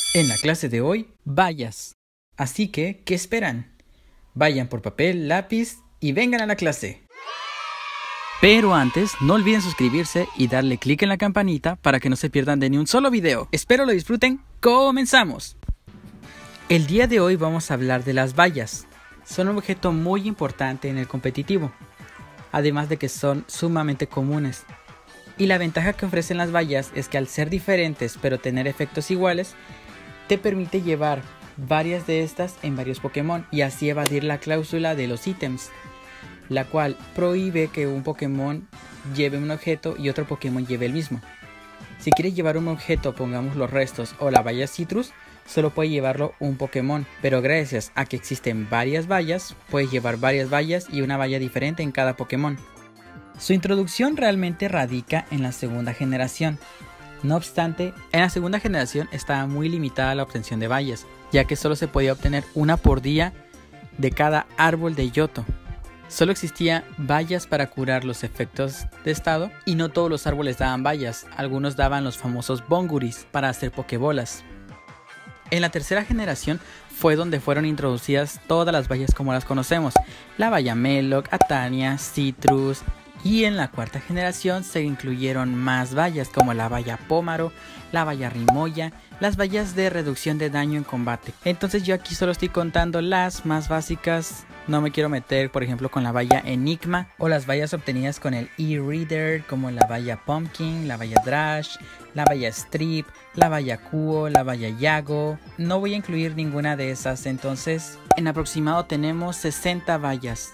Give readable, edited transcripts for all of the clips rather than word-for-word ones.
En la clase de hoy, bayas. Así que, ¿qué esperan? Vayan por papel, lápiz y vengan a la clase. Pero antes, no olviden suscribirse y darle clic en la campanita para que no se pierdan de ni un solo video. Espero lo disfruten. ¡Comenzamos! El día de hoy vamos a hablar de las bayas. Son un objeto muy importante en el competitivo, además de que son sumamente comunes. Y la ventaja que ofrecen las bayas es que al ser diferentes pero tener efectos iguales, te permite llevar varias de estas en varios Pokémon y así evadir la cláusula de los ítems, la cual prohíbe que un Pokémon lleve un objeto y otro Pokémon lleve el mismo. Si quieres llevar un objeto, pongamos los restos o la baya Citrus, solo puede llevarlo un Pokémon, pero gracias a que existen varias bayas, puedes llevar varias bayas y una baya diferente en cada Pokémon. Su introducción realmente radica en la segunda generación. No obstante, en la segunda generación estaba muy limitada la obtención de bayas, ya que solo se podía obtener una por día de cada árbol de Yoto. Solo existía bayas para curar los efectos de estado y no todos los árboles daban bayas, algunos daban los famosos Bonguris para hacer pokebolas. En la tercera generación fue donde fueron introducidas todas las bayas como las conocemos, la baya Meloc, Atania, Citrus, y en la cuarta generación se incluyeron más bayas como la baya Pómaro, la baya Rimoya, las bayas de reducción de daño en combate. Entonces yo aquí solo estoy contando las más básicas, no me quiero meter por ejemplo con la baya Enigma o las bayas obtenidas con el E-Reader como la baya Pumpkin, la baya Drash, la baya Strip, la baya Kuo, la baya Yago. No voy a incluir ninguna de esas, entonces en aproximado tenemos 60 bayas.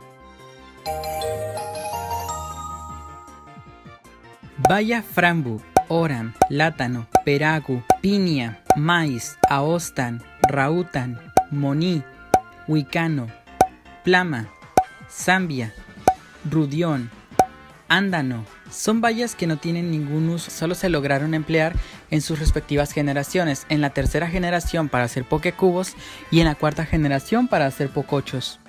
Baya Frambu, Oram, Látano, Peragu, Pinia, Maíz, Aostan, Rautan, Moni, Wicano, Plama, Zambia, Rudión, Ándano. Son bayas que no tienen ningún uso, solo se lograron emplear en sus respectivas generaciones, en la tercera generación para hacer Pokécubos y en la cuarta generación para hacer Pocochos.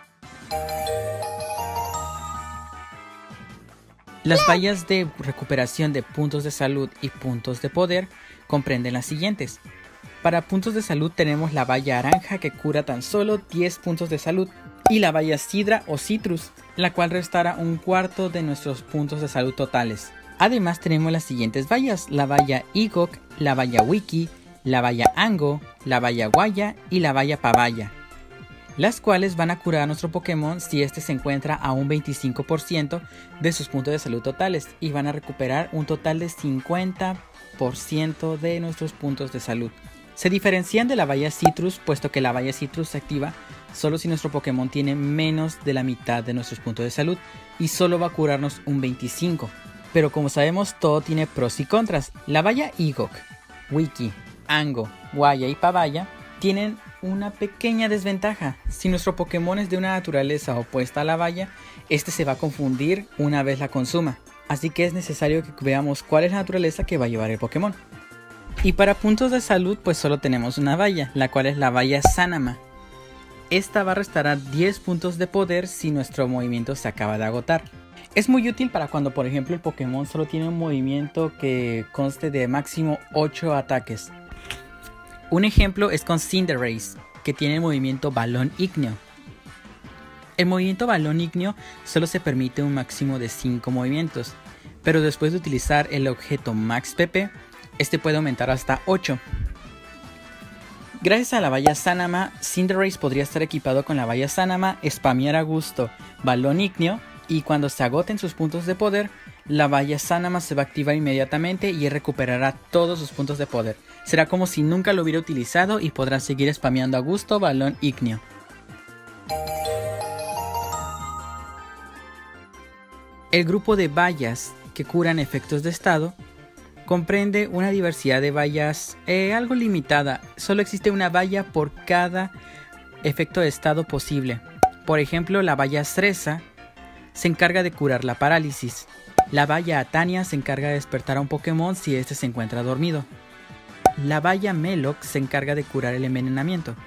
Las bayas de recuperación de puntos de salud y puntos de poder comprenden las siguientes. Para puntos de salud tenemos la baya Naranja que cura tan solo 10 puntos de salud y la baya Sidra o Citrus, la cual restará un cuarto de nuestros puntos de salud totales. Además tenemos las siguientes bayas, la baya Igok, la baya Wiki, la baya Ango, la baya Guaya y la baya Pavaya, las cuales van a curar a nuestro Pokémon si este se encuentra a un 25% de sus puntos de salud totales y van a recuperar un total de 50% de nuestros puntos de salud. Se diferencian de la baya Citrus, puesto que la baya Citrus se activa solo si nuestro Pokémon tiene menos de la mitad de nuestros puntos de salud y solo va a curarnos un 25%. Pero como sabemos, todo tiene pros y contras. La baya Igok, Wiki, Ango, Guaya y Pavaya tienen una pequeña desventaja. Si nuestro Pokémon es de una naturaleza opuesta a la baya, este se va a confundir una vez la consuma. Así que es necesario que veamos cuál es la naturaleza que va a llevar el Pokémon. Y para puntos de salud pues solo tenemos una baya, la cual es la baya Sanama. Esta va a restar a 10 puntos de poder si nuestro movimiento se acaba de agotar. Es muy útil para cuando por ejemplo el Pokémon solo tiene un movimiento que conste de máximo 8 ataques. Un ejemplo es con Cinderace, que tiene el movimiento Balón Ígneo. El movimiento Balón Ígneo solo se permite un máximo de 5 movimientos, pero después de utilizar el objeto Max PP, este puede aumentar hasta 8. Gracias a la baya Sanama, Cinderace podría estar equipado con la baya Sanama, spamear a gusto Balón Ígneo y cuando se agoten sus puntos de poder, la baya Sanama se va a activar inmediatamente y recuperará todos sus puntos de poder. Será como si nunca lo hubiera utilizado y podrá seguir spameando a gusto Balón Ígneo. El grupo de bayas que curan efectos de estado comprende una diversidad de bayas algo limitada. Solo existe una baya por cada efecto de estado posible. Por ejemplo, la baya Stresa se encarga de curar la parálisis. La baya Atania se encarga de despertar a un Pokémon si este se encuentra dormido. La baya Meloc se encarga de curar el envenenamiento.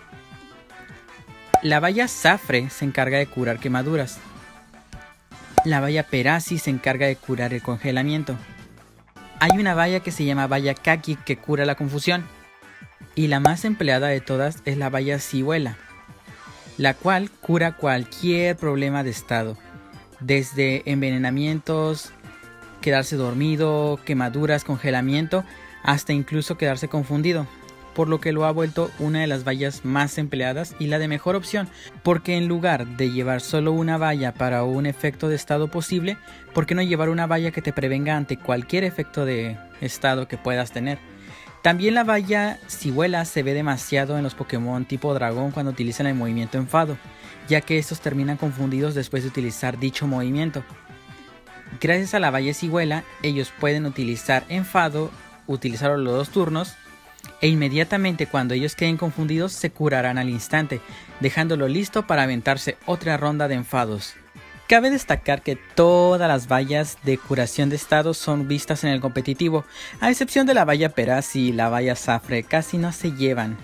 La baya Zafre se encarga de curar quemaduras. La baya Perasi se encarga de curar el congelamiento. Hay una baya que se llama baya Kaki que cura la confusión. Y la más empleada de todas es la valla cihuela, la cual cura cualquier problema de estado, desde envenenamientos, quedarse dormido, quemaduras, congelamiento, hasta incluso quedarse confundido, por lo que lo ha vuelto una de las vallas más empleadas y la de mejor opción, porque en lugar de llevar solo una valla para un efecto de estado posible, ¿por qué no llevar una valla que te prevenga ante cualquier efecto de estado que puedas tener? También la valla cihuela se ve demasiado en los Pokémon tipo dragón cuando utilizan el movimiento enfado, ya que estos terminan confundidos después de utilizar dicho movimiento. Gracias a la valla cihuela, ellos pueden utilizar enfado, utilizarlo los 2 turnos, e inmediatamente cuando ellos queden confundidos se curarán al instante, dejándolo listo para aventarse otra ronda de enfados. Cabe destacar que todas las vallas de curación de estado son vistas en el competitivo, a excepción de la valla Perazi y la valla Zafre, casi no se llevan.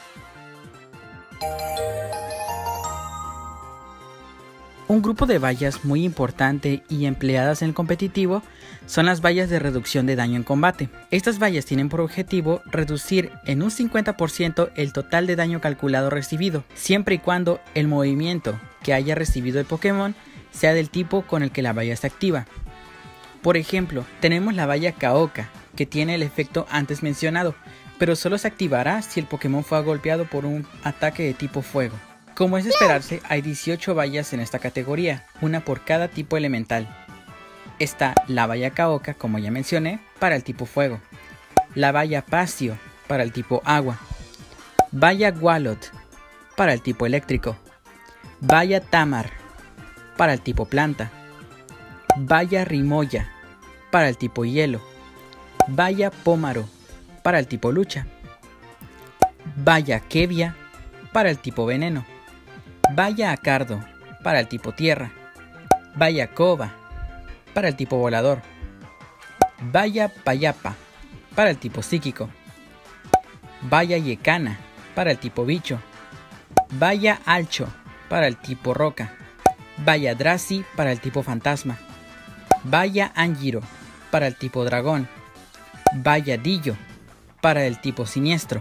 Un grupo de vallas muy importante y empleadas en el competitivo son las vallas de reducción de daño en combate. Estas vallas tienen por objetivo reducir en un 50% el total de daño calculado recibido, siempre y cuando el movimiento que haya recibido el Pokémon sea del tipo con el que la valla está activa. Por ejemplo, tenemos la valla Kaoka, que tiene el efecto antes mencionado, pero solo se activará si el Pokémon fue golpeado por un ataque de tipo fuego. Como es de esperarse, hay 18 vallas en esta categoría, una por cada tipo elemental. Está la valla Kaoka, como ya mencioné, para el tipo fuego, la valla Pasio para el tipo agua, valla Gualot para el tipo eléctrico, valla Tamar para el tipo planta, valla Rimoya para el tipo hielo, valla Pómaro para el tipo lucha, valla Kevia para el tipo veneno, valla Acardo para el tipo tierra, valla Koba para el tipo volador, valla Payapa para el tipo psíquico, valla Yekana para el tipo bicho, valla Alcho para el tipo roca, valla Drazi para el tipo fantasma, valla Anjiro para el tipo dragón, valla Dillo para el tipo siniestro,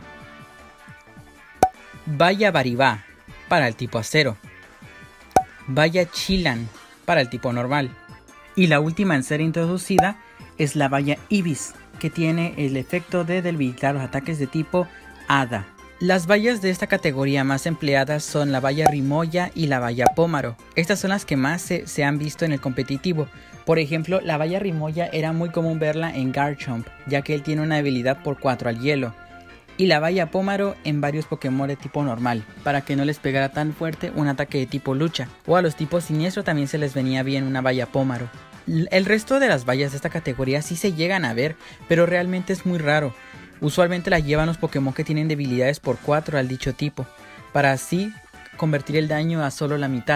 valla Baribá para el tipo acero, valla Chilan para el tipo normal, y la última en ser introducida es la valla Ibis, que tiene el efecto de debilitar los ataques de tipo hada. Las vallas de esta categoría más empleadas son la valla Rimoya y la valla Pómaro. Estas son las que más se han visto en el competitivo. Por ejemplo, la valla Rimoya era muy común verla en Garchomp, ya que él tiene una habilidad por 4 al hielo. Y la valla Pómaro en varios Pokémon de tipo normal, para que no les pegara tan fuerte un ataque de tipo lucha. O a los tipos siniestro también se les venía bien una valla Pómaro. El resto de las vallas de esta categoría sí se llegan a ver, pero realmente es muy raro. Usualmente las llevan los Pokémon que tienen debilidades por 4 al dicho tipo, para así convertir el daño a solo la mitad.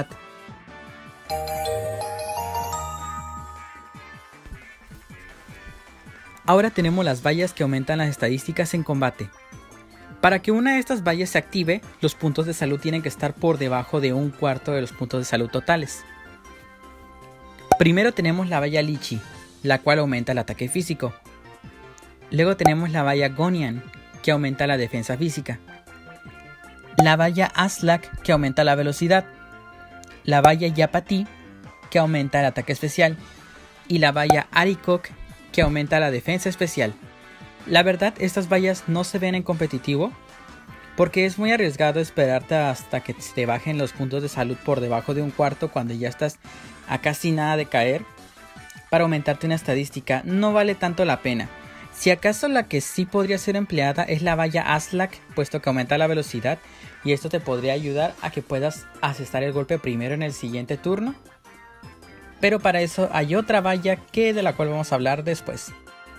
Ahora tenemos las vallas que aumentan las estadísticas en combate. Para que una de estas vallas se active, los puntos de salud tienen que estar por debajo de 1/4 de los puntos de salud totales. Primero tenemos la valla Lichi, la cual aumenta el ataque físico. Luego tenemos la valla Gonian, que aumenta la defensa física. La valla Aslak, que aumenta la velocidad. La valla Yapati, que aumenta el ataque especial. Y la valla Arikok, que aumenta la defensa especial. La verdad, estas vallas no se ven en competitivo, porque es muy arriesgado esperarte hasta que te bajen los puntos de salud por debajo de 1/4 cuando ya estás a casi nada de caer. Para aumentarte una estadística no vale tanto la pena. Si acaso la que sí podría ser empleada es la valla Aslak, puesto que aumenta la velocidad y esto te podría ayudar a que puedas asestar el golpe primero en el siguiente turno. Pero para eso hay otra valla de la cual vamos a hablar después.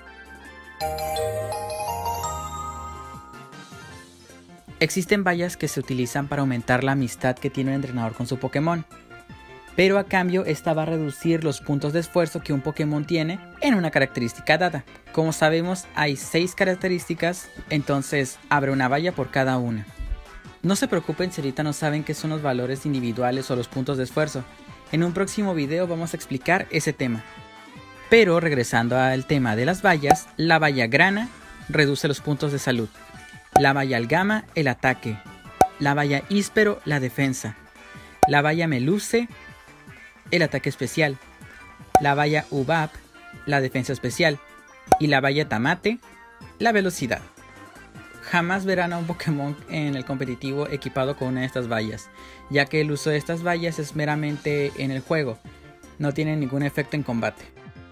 Existen vallas que se utilizan para aumentar la amistad que tiene un entrenador con su Pokémon, pero a cambio esta va a reducir los puntos de esfuerzo que un Pokémon tiene en una característica dada. Como sabemos, hay 6 características, entonces habrá una valla por cada una. No se preocupen si ahorita no saben qué son los valores individuales o los puntos de esfuerzo. En un próximo video vamos a explicar ese tema. Pero regresando al tema de las vallas, la valla Grana reduce los puntos de salud. La valla Algama, el ataque. La valla Íspero, la defensa. La valla Meluce, el ataque especial. La valla Ubab, la defensa especial. Y la valla Tamate, la velocidad. Jamás verán a un Pokémon en el competitivo equipado con una de estas vallas, ya que el uso de estas vallas es meramente en el juego, no tiene ningún efecto en combate.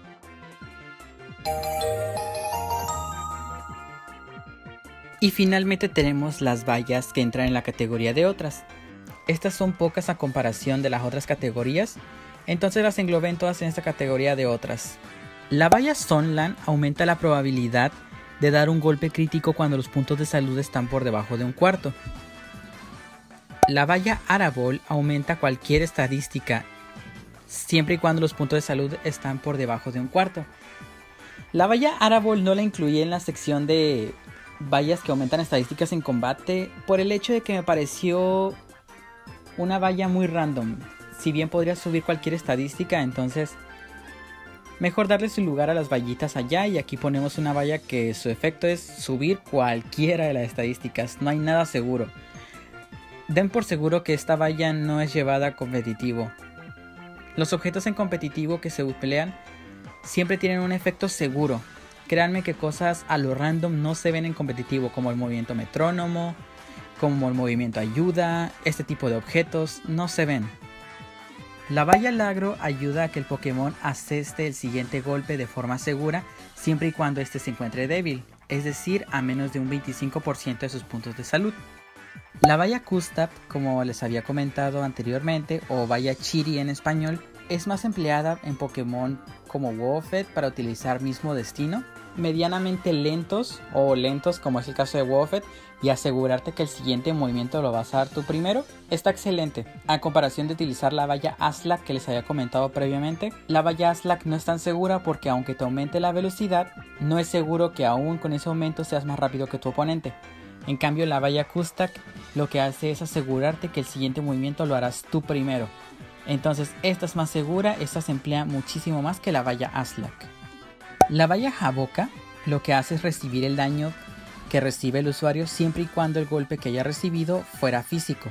Y finalmente tenemos las vallas que entran en la categoría de otras. Estas son pocas a comparación de las otras categorías, entonces las englobé todas en esta categoría de otras. La valla Sunland aumenta la probabilidad de dar un golpe crítico cuando los puntos de salud están por debajo de un cuarto. La valla Arabol aumenta cualquier estadística siempre y cuando los puntos de salud están por debajo de un cuarto. La valla Arabol no la incluí en la sección de vallas que aumentan estadísticas en combate por el hecho de que me pareció una valla muy random. Si bien podría subir cualquier estadística, entonces mejor darle su lugar a las vallitas allá, y aquí ponemos una valla que su efecto es subir cualquiera de las estadísticas, no hay nada seguro. Den por seguro que esta valla no es llevada a competitivo. Los objetos en competitivo que se pelean siempre tienen un efecto seguro. Créanme que cosas a lo random no se ven en competitivo, como el movimiento metrónomo, como el movimiento ayuda, este tipo de objetos no se ven. La valla Lagro ayuda a que el Pokémon aseste el siguiente golpe de forma segura siempre y cuando este se encuentre débil, es decir, a menos de un 25% de sus puntos de salud. La valla Custap, como les había comentado anteriormente, o valla Chiri en español, es más empleada en Pokémon como Wofet para utilizar mismo destino, medianamente lentos o lentos como es el caso de Wofet, y asegurarte que el siguiente movimiento lo vas a dar tú primero, está excelente. A comparación de utilizar la valla Aslak que les había comentado previamente, la valla Aslak no es tan segura porque aunque te aumente la velocidad, no es seguro que aún con ese aumento seas más rápido que tu oponente. En cambio la valla Kustak lo que hace es asegurarte que el siguiente movimiento lo harás tú primero. Entonces esta es más segura, esta se emplea muchísimo más que la valla Aslak. La valla Jaboka lo que hace es recibir el daño que recibe el usuario siempre y cuando el golpe que haya recibido fuera físico.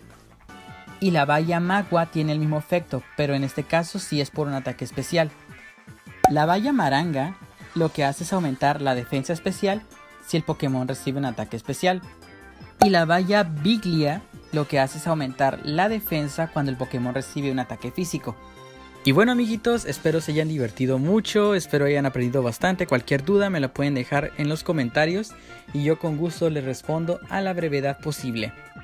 Y la valla Magua tiene el mismo efecto, pero en este caso sí es por un ataque especial. La valla Maranga lo que hace es aumentar la defensa especial si el Pokémon recibe un ataque especial. Y la valla Biglia lo que hace es aumentar la defensa cuando el Pokémon recibe un ataque físico. Y bueno amiguitos, espero se hayan divertido mucho, espero hayan aprendido bastante. Cualquier duda me la pueden dejar en los comentarios y yo con gusto les respondo a la brevedad posible.